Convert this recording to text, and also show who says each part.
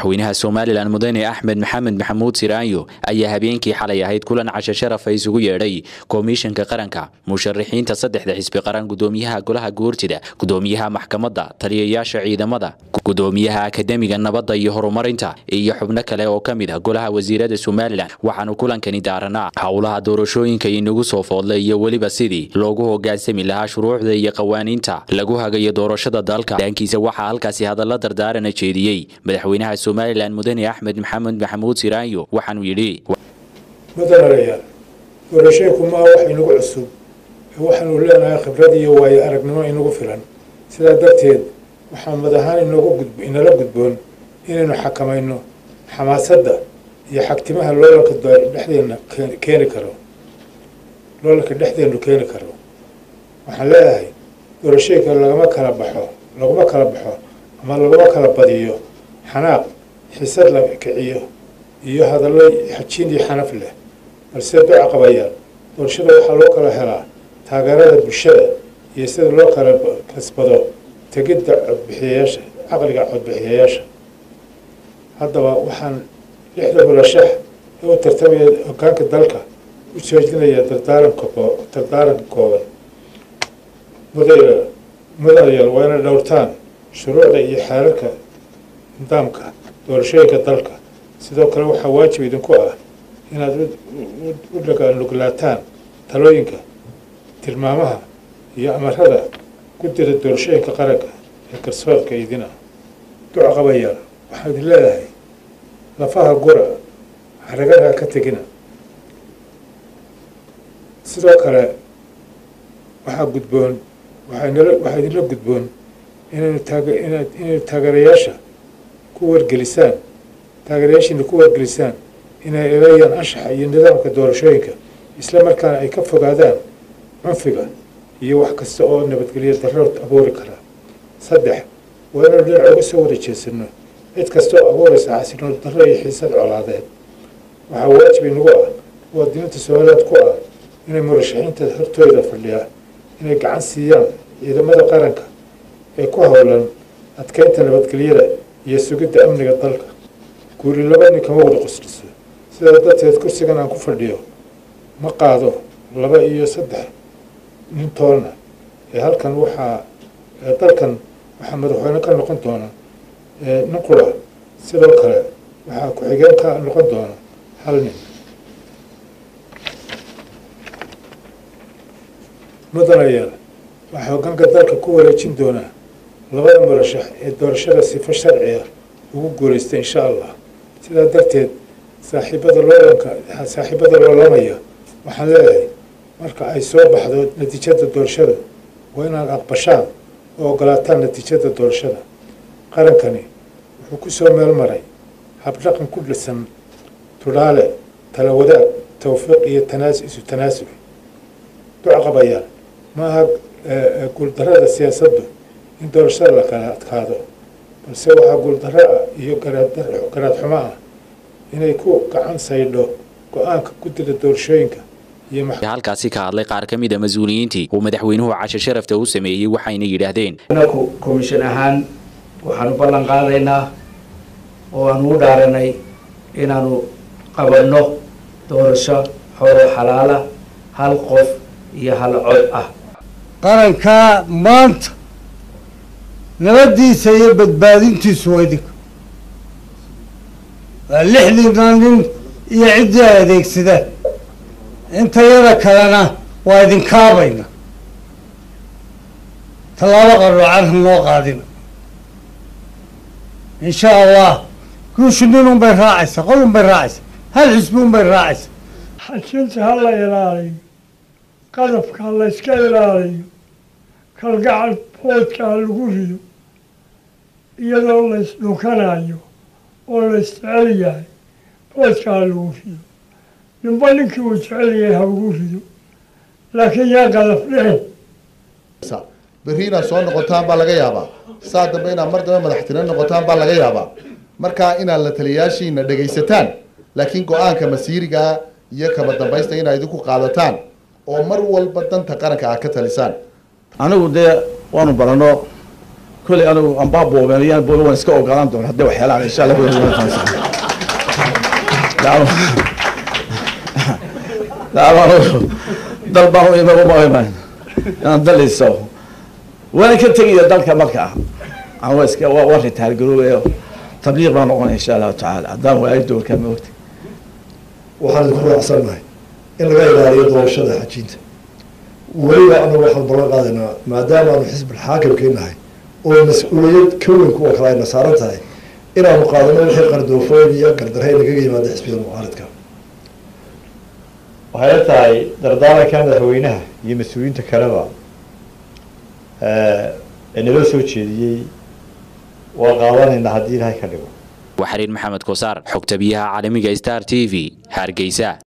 Speaker 1: madaxweynaha Soomaaliland Mudane Axmed Maxamed Maxamuud Siraayo ayaa habeenkii xalay ahayd kulan casho sharaf ay isugu yeedhay komishanka qaranka musharaxiinta saddexda xisbi qaran gudoomiyaha golaha guurtida gudoomiyaha maxkamadda taliyayaasha ciidamada gudoomiyaha akademiga nabadda iyo horumarinta iyo xubno kale oo kamid ah golaha wasiirada Soomaaliland waxaanu kulankani daaranaa hawlaha doorashooyinka inagu soo foodlay iyo waliba sidii loogu hogaansami lahaa shuruucda iyo qawaaniinta lagu hagayo doorashada dalka dankiisa waxa halkaasi hadallo dardaaran jeediyay madaxweynaha Soomaaliland Mudane Axmed Maxamed Maxamuud Siraayo waxaanu yiri
Speaker 2: madaxweynaha doorashooyinku ma wax inagu cusub waxaanu leenahay khibrad iyo waayo aragnimo inagu filan sida darteed waxaan madaxaan inala gudboon inaynu xakamayno xamaasadda iyo xagtimaha loolanka dhexdeena keeni karo waxaan leeyahay doorashooyinka lagama kala baxo ama lagama kala badiyo xanaaq xisad la kiciyo iyo hadallo xajiin iyo xanaf leh balse duca qabayaan doorashada waxaa loo kala helaa taageerada bulshada iyo sida loo kala kasbado tegidda codbixiyayaasha caqliga codbixiyayaasha haddaba waxaan lixda murashax ee u tartamaya hoggaanka dalka u joojinaya dardaaranka kooban mudanayaal waa inay dhowrtaan shuruucda iyo xeerarka nidaamka doorashooyinka dalka sidoo kale waxaa waajib idinku ah inaad u dhagaalnuglaataan talooyinka tilmaamaha iyo amarada guddida doorashooyinka qaranka ee garsoorka idina duca qabayaan waxaan idin leedahay lafaha gura xaragada ka tegina sidoo kale waxaa idinla gudboon inaynu taageerayaashiina ku wargelisaan inay eedeeyaan anshaxa iyo nidaamka doorashooyinka isla markaana ay ka fogaadaan cunfiga iyo wax kasta oo nabadgelyo darro abuuri kara 3 waa inaynu dhinac uga soo wada jeesano cid kasta oo abuuraysa xasiloon darro iyo xiisad colaadeed waxaa waajib inagu ah muwaadiniinta Soomaaliyeed ku ah inay murashaxiinta hortooda fadhiyaan inay gacan siiyaan ciidamada qaranka ee ku hawlan adkeynta nabadgelyada iyo sugidda amniga dalka guuri laba nin kama wada qosliso sidaa darteed kursigan aan ku fadhiyo ma qaado 2 iyo 3 nin toona ee halkan dalkan waxaa madaxweyne ka noqon doona nin qura sidoo kale waxaa ku-xigeen ka noqon doona 1 nin mudanayaal waxaa hoggaanka dalka ku wareejin doonaa 2 murashax ee doorashada sifo sharci ah ugu guuleystay insha Allah sidaa darteed saaxiibada loolamaya waxaan leeyahay marka ay soo baxdo natiijada doorashada waa inaad aqbashaan oo ogolaataan natiijada doorashada qarankani wuxuu ku soo meel maray habdhaqan ku dhisan tudaale tala wadaag tawfiiq iyo tanaasub duca qabayaan maaha guuldarrada siyaasaddu in doorashada la kala adkaado balse waxaa guuldarro ah iyo garaad xumo ah inay ku gacan saydho go'aanka guddida doorashooyinka iyo
Speaker 1: halkaasi ka hadlay qaar ka mid ah mas'uuliyiintii oo madaxweynuhu casho sharafta u sameeyay waxayna yiraahdeen
Speaker 3: anaku komishan ahaan waxaanu ballan qaadaynaa oo aanu u dhaaranay inaanu qabanno doorasho xor xalaala hal qof iyo hal cod ah
Speaker 4: qaranka maanta nabadiisa iyo badbaadintiisu waa idinka waa 6 nin iyo ciddii ay adeegsadaan intayada kalena waa idinkaabayna tallaabo qaroocan hanoo qaadina insha allah guushu ninun bay raacaysa qolun bay raacaysa hal xisbuun bay raacaysa
Speaker 5: xajinta ha la ilaaliyo qadafka ha la iska ilaaliyo kalgacal boodka ha lagu rido iyadoo la isdhukanayo oo la isjecel yahay boodka ha lagu rido ninba ninkii uu jecel yahay ha ugu rido laakiin yaa qadaf dhicin
Speaker 6: berri inaad soo noqotaan baa laga yaabaa saa dambe inaad mar dambe madaxtine noqotaan baa laga yaabaa markaa inaad la taliyayaashiina dhegaysataan laakiin go-aanka masiiriga iyo kaba dambaysta inaad idinku qaadataan oo mar walba danta qaranka aad ka talisaan
Speaker 7: anigu dee waanu barano كل أنا أم بابو مليان بولو نسكو قلنا دون هذا وحيل على إن شاء الله لا دل بارو إما بابا إما أنا دل يسوع وأنا كنت تجي دل كمكة عاوز كوارث هالجروب تبليغ ما نقول إن شاء الله تعالى دام وعيدوا كم وقت
Speaker 8: waxaan ku raacsannahay in laga ilaaliyo doorashada xajiinta weliba anagu waxaan balan qaadaynaa maadaama aanu xisbul xaakimka nahay oo mas-uuliyad ka weyn kuwa kale ayna saaran tahay inaanu qaadano wixii qardoofooyin iyo gardarhayn nagaga yimaada xisbiyada mucaaradka
Speaker 9: waxay tahay dardaaranka madaxweynaha iyo mas-uuliyiinta kaleba naloo soo jeediyey waa qaadanaynaa haddii ilaahay ka dhigo
Speaker 1: وحرين محمد كوسار حكتبيها عالمي ستار تي في هارجيسا